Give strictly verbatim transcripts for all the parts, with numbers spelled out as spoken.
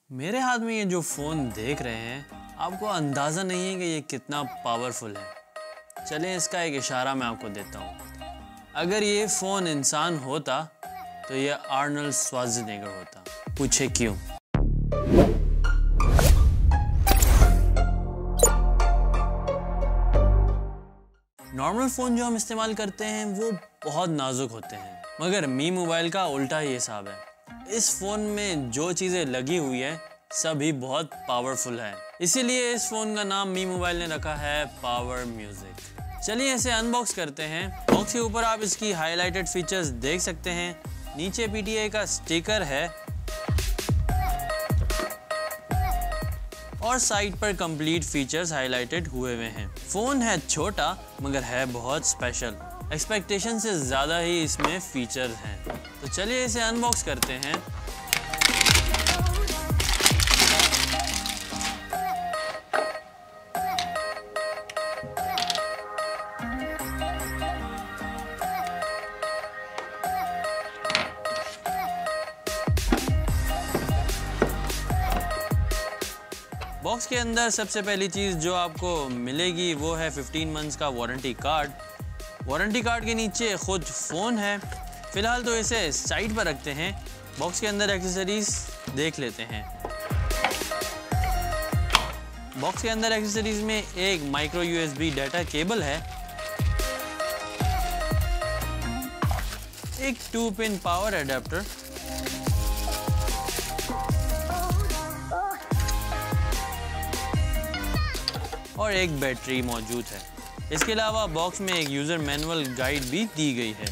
मेरे हाथ में ये जो फ़ोन देख रहे हैं, आपको अंदाज़ा नहीं है कि ये कितना पावरफुल है। चलें इसका एक इशारा मैं आपको देता हूँ। अगर ये फ़ोन इंसान होता तो ये आर्नल्ड श्वार्ज़नेगर होता। पूछे क्यों? नॉर्मल फ़ोन जो हम इस्तेमाल करते हैं वो बहुत नाजुक होते हैं, मगर मी मोबाइल का उल्टा ही हिसाब है। इस फ़ोन में जो चीज़ें लगी हुई है सभी बहुत पावरफुल है, इसीलिए इस फ़ोन का नाम मी मोबाइल ने रखा है पावर म्यूज़िक। चलिए इसे अनबॉक्स करते हैं। बॉक्स के ऊपर आप इसकी हाईलाइटेड फीचर्स देख सकते हैं। नीचे पी टी आई का स्टिकर है और साइड पर कंप्लीट फीचर्स हाईलाइटेड हुए हुए हैं। फ़ोन है छोटा मगर है बहुत स्पेशल। एक्सपेक्टेशन से ज़्यादा ही इसमें फीचर हैं। तो चलिए इसे अनबॉक्स करते हैं। बॉक्स के अंदर सबसे पहली चीज़ जो आपको मिलेगी वो है फिफ्टीन मंथ्स का वारंटी कार्ड। वारंटी कार्ड के नीचे खुद फ़ोन है। फ़िलहाल तो इसे साइड पर रखते हैं। बॉक्स के अंदर एक्सेसरीज़ देख लेते हैं। बॉक्स के अंदर एक्सेसरीज़ में एक माइक्रो यूएसबी डाटा केबल है, एक टू पिन पावर एडाप्टर, और एक बैटरी मौजूद है। इसके अलावा बॉक्स में एक यूज़र मैनुअल गाइड भी दी गई है।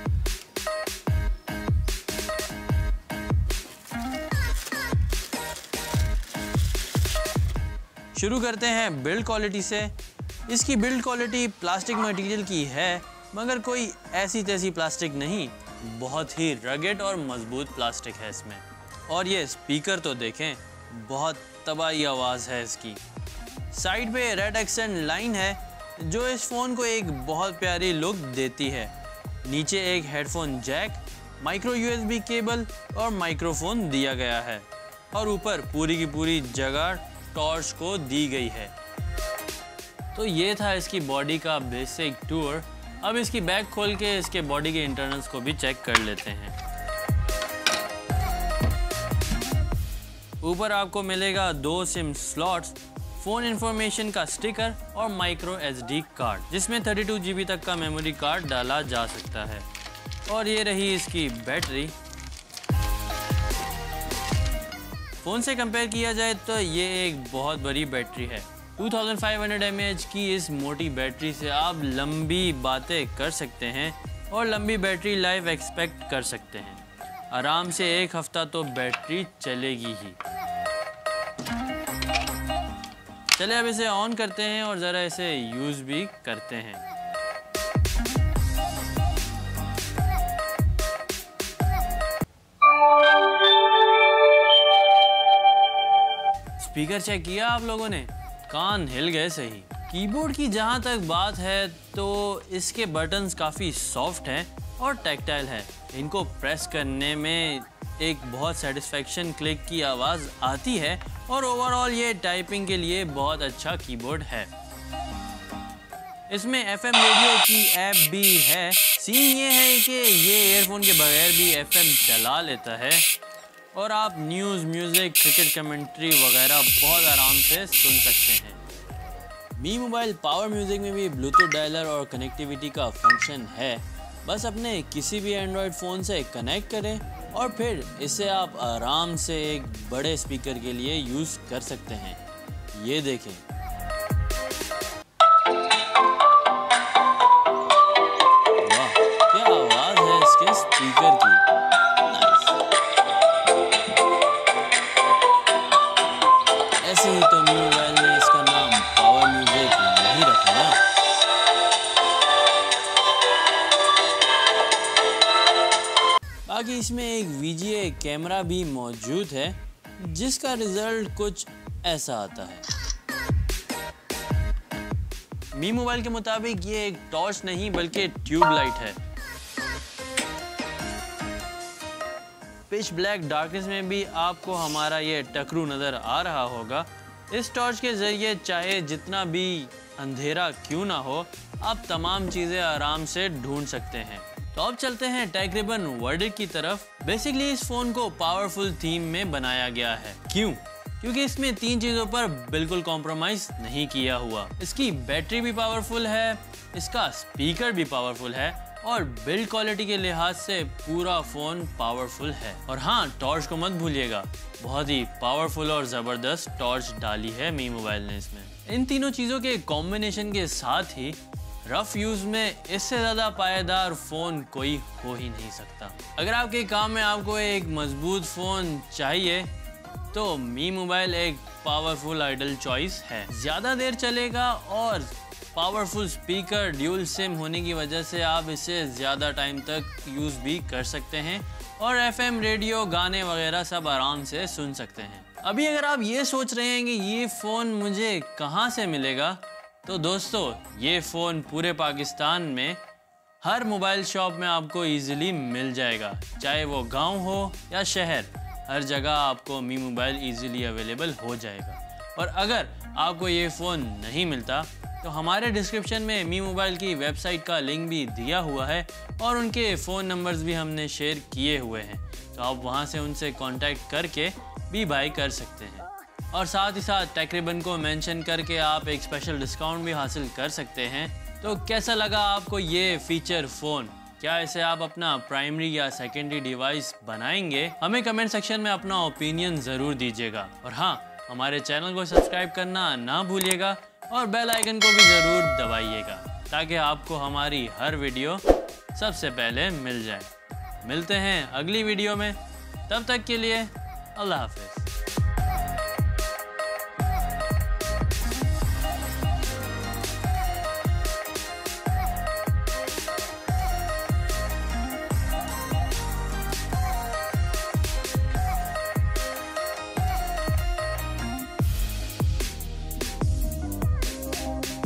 शुरू करते हैं बिल्ड क्वालिटी से। इसकी बिल्ड क्वालिटी प्लास्टिक मटेरियल की है, मगर कोई ऐसी तैसी प्लास्टिक नहीं, बहुत ही रगेड और मजबूत प्लास्टिक है इसमें। और ये स्पीकर तो देखें, बहुत तबाही आवाज़ है इसकी। साइड पे रेड एक्सेंट लाइन है जो इस फ़ोन को एक बहुत प्यारी लुक देती है। नीचे एक headphone jack, micro USB cable और माइक्रोफोन दिया गया है, और ऊपर पूरी की पूरी जगह टॉर्च को दी गई है। तो ये था इसकी बॉडी का बेसिक टूर। अब इसकी बैक खोल के इसके बॉडी के इंटरनल्स को भी चेक कर लेते हैं। ऊपर आपको मिलेगा दो सिम स्लॉट्स, फ़ोन इंफॉर्मेशन का स्टिकर और माइक्रो एसडी कार्ड, जिसमें थर्टी टू जी बी तक का मेमोरी कार्ड डाला जा सकता है। और ये रही इसकी बैटरी। फ़ोन से कंपेयर किया जाए तो ये एक बहुत बड़ी बैटरी है। Two thousand five hundred M A H की इस मोटी बैटरी से आप लंबी बातें कर सकते हैं और लंबी बैटरी लाइफ एक्सपेक्ट कर सकते हैं। आराम से एक हफ्ता तो बैटरी चलेगी ही। चलिए अब इसे ऑन करते हैं और ज़रा इसे यूज़ भी करते हैं। स्पीकर चेक किया आप लोगों ने? कान हिल गए सही। कीबोर्ड की जहाँ तक बात है तो इसके बटन्स काफ़ी सॉफ्ट हैं और टैक्टाइल है। इनको प्रेस करने में एक बहुत सेटिस्फेक्शन क्लिक की आवाज़ आती है, और ओवरऑल ये टाइपिंग के लिए बहुत अच्छा कीबोर्ड है। इसमें एफ एम रेडियो की ऐप भी है। सीन ये है कि ये ईयरफोन के बगैर भी एफ एम चला लेता है और आप न्यूज़, म्यूज़िक, क्रिकेट कमेंट्री वगैरह बहुत आराम से सुन सकते हैं। मी मोबाइल पावर म्यूज़िक में भी ब्लूटूथ डायलर और कनेक्टिविटी का फंक्शन है। बस अपने किसी भी एंड्रॉयड फ़ोन से कनेक्ट करें और फिर इसे आप आराम से एक बड़े स्पीकर के लिए यूज़ कर सकते हैं। ये देखें, वाह क्या आवाज़ है इसके स्पीकर की। नाइस। ऐसे ही तो मी मोबाइल ने इसका नाम पावर म्यूज़िक नहीं रखा ना। बाकी इसमें एक वी जी ए कैमरा भी मौजूद है, जिसका रिजल्ट कुछ ऐसा आता है। मी मोबाइल के मुताबिक ये एक टॉर्च नहीं बल्कि ट्यूब लाइट है। पिच ब्लैक डार्कनेस में भी आपको हमारा ये टकरू नज़र आ रहा होगा। इस टॉर्च के ज़रिए चाहे जितना भी अंधेरा क्यों ना हो, आप तमाम चीज़ें आराम से ढूंढ सकते हैं। तो अब चलते हैं टेक रिबन वर्डिक्ट की तरफ। बेसिकली इस फ़ोन को पावरफुल थीम में बनाया गया है। क्यों? क्योंकि इसमें तीन चीज़ों पर बिल्कुल कॉम्प्रोमाइज़ नहीं किया हुआ। इसकी बैटरी भी पावरफुल है, इसका स्पीकर भी पावरफुल है और बिल्ड क्वालिटी के लिहाज से पूरा फ़ोन पावरफुल है। और हाँ, टॉर्च को मत भूलिएगा, बहुत ही पावरफुल और ज़बरदस्त टॉर्च डाली है मी मोबाइल ने इसमें। इन तीनों चीज़ों के कॉम्बिनेशन के साथ ही रफ यूज़ में इससे ज़्यादा पायेदार फ़ोन कोई हो ही नहीं सकता। अगर आपके काम में आपको एक मजबूत फ़ोन चाहिए तो मी मोबाइल एक पावरफुल आइडल चॉइस है। ज़्यादा देर चलेगा और पावरफुल स्पीकर ड्यूल सिम होने की वजह से आप इसे ज़्यादा टाइम तक यूज़ भी कर सकते हैं और एफएम रेडियो, गाने वगैरह सब आराम से सुन सकते हैं। अभी अगर आप ये सोच रहे हैं कि ये फ़ोन मुझे कहाँ से मिलेगा, तो दोस्तों ये फ़ोन पूरे पाकिस्तान में हर मोबाइल शॉप में आपको इजीली मिल जाएगा। चाहे वो गांव हो या शहर, हर जगह आपको मी मोबाइल इजीली अवेलेबल हो जाएगा। और अगर आपको ये फ़ोन नहीं मिलता तो हमारे डिस्क्रिप्शन में मी मोबाइल की वेबसाइट का लिंक भी दिया हुआ है और उनके फ़ोन नंबर्स भी हमने शेयर किए हुए हैं, तो आप वहां से उनसे कांटेक्ट करके भी बाई कर सकते हैं। और साथ ही साथ टेक रिबन को मेंशन करके आप एक स्पेशल डिस्काउंट भी हासिल कर सकते हैं। तो कैसा लगा आपको ये फीचर फ़ोन? क्या इसे आप अपना प्राइमरी या सेकेंडरी डिवाइस बनाएंगे? हमें कमेंट सेक्शन में अपना ओपिनियन ज़रूर दीजिएगा। और हाँ, हमारे चैनल को सब्सक्राइब करना ना भूलिएगा और बेल आइकन को भी ज़रूर दबाइएगा ताकि आपको हमारी हर वीडियो सबसे पहले मिल जाए। मिलते हैं अगली वीडियो में, तब तक के लिए अल्लाह हाफ़िज़।